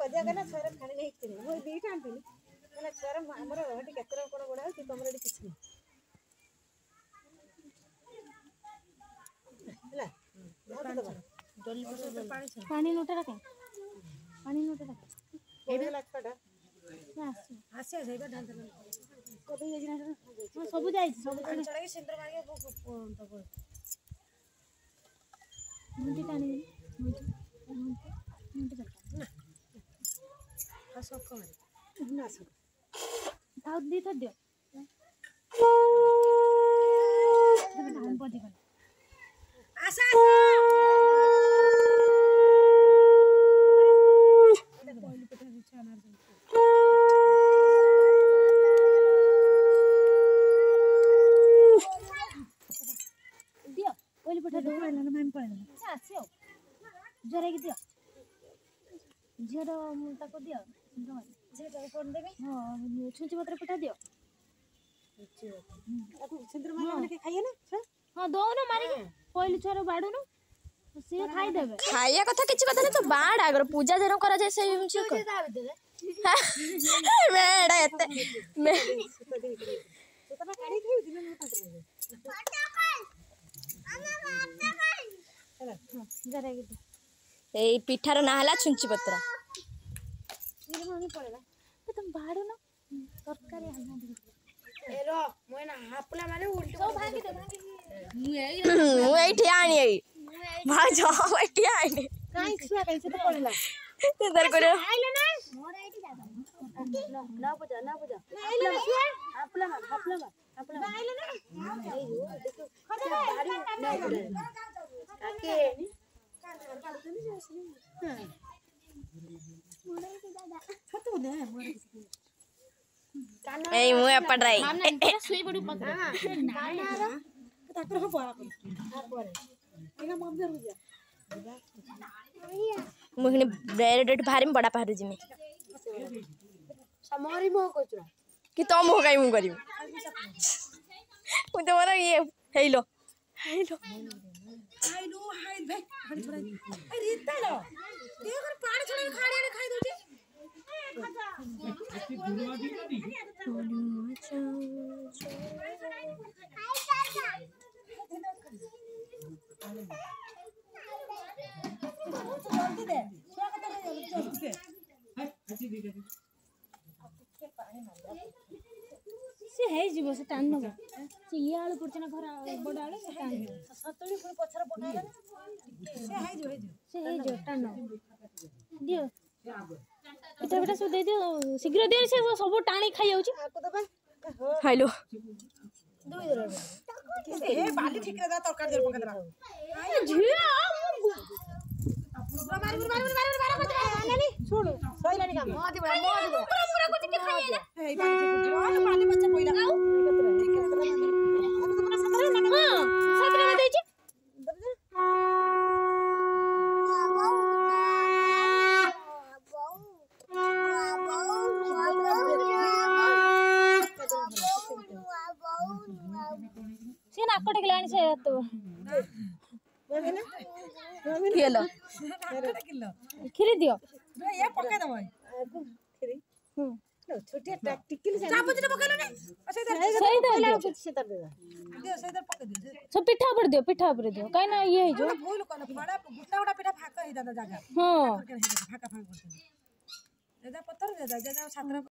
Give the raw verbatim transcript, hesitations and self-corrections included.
राजा कहना छुआ खाने नहीं किनी मु दीटा आंतनी कहना छुआ हमर हटी केतरा कोन बडा कि तमर एटी किछ नहीं ହେଲା पानी नोटा रखे पानी नोटा रखे एबे लागपाटा आसी आसी जाइबा ढाल कबे जाई ना हां सब जाई सब चढ़ा के सिंदूर मार के तब मुंडी टानी मुंडी मुंडी ना आ सब को ना सब ताऊ दी तो दियो हम बदी कर आशा दियो पहले पठा दो ना मैं पड़े आसियो जरा की दियो जरा ताको दियो जेटा कोन देबे हां छुंची पत्र पठा दियो सिंदूर मारले के खाइए ना हां दो ना मारी पहले छोरो बाडू ना से खाई देबे खाइया कथा किछ कथा नहीं तो बाड आगर पूजा जरो करा जाय से हमची को मेडा एते मे तो तब काढी खाइ दिन में पात्र चला जरा की ए पिठार ना हला छुंची पत्र सिर मानी पड़ेला तो तुम बाडू ना तरकारी आना दे ए रो मोय ना हापला माने उल्टी सब भागी दे भागी मु एठी आनी ए भाजो एठी आनी काई छुआ काई से तो पड़ेला ते दर करे आइले ना मोर एठी जाबा ना बजा ना बजा आइले ना हापला मार हापला मार हापला आइले ना ए जो देखो बाड़ी ना काके छतो दे मोर ए मु एपट राई सुई बड़ी पकड़ कानारा ताकर हो परा पर पर एना मम जरू जा मुखनी ब्रेड भारी में बड़ा पारू जिमे समारी मो कोचरा कि तो मो काई मु करियो मु तो मोर ये हेलो हेलो आइलो हाय भाई पानी छोड़ा ए रीता लो देख पानी छोड़ा खाड़ी ने खाई दोची जल्दी दे छुआ कत जल्दी दे से हे जीवो से टान नबो से ये आलू पड़छना घर बड़ आलू से टान सतळी पुनी पछर पकाइला से हे जो हे जो से हे जो टान दियो बेटा बेटा सब दे दियो शीघ्र दियो से सब टाणी खाइ जाउची आको दबा हेलो दुई दर हे बाली ठीक रे दा तरकारी देर पका दरा झिया मारी मारी मारी मारी मारी नानी सुन सइलानी काम मो दिबा मो दिबा पूरा पूरा कुछ के खाइ हे बाली ठीक जो बाली बच्चा पहिला आउ ठीक रे दरा हम तो सतरे ना हां सतरे ना देची से नाक टेकलानी से तो खेलो खिरी दियो ये पका दबो खिरी हम छोटे टिकली से चापच ने पका ने अच्छा इधर सही दे से तर दे दे से इधर पका दे सब पिठा पर दियो पिठा पर दियो काई ना ये है जो भूल कोन बड़ा गुटा गुटा पिठा फाका ही दादा जागा हां फाका फाका करते दादा पत्थर दे दादा सातरा